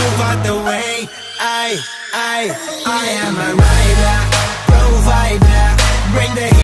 move out the way. I am a rider, provider, bring the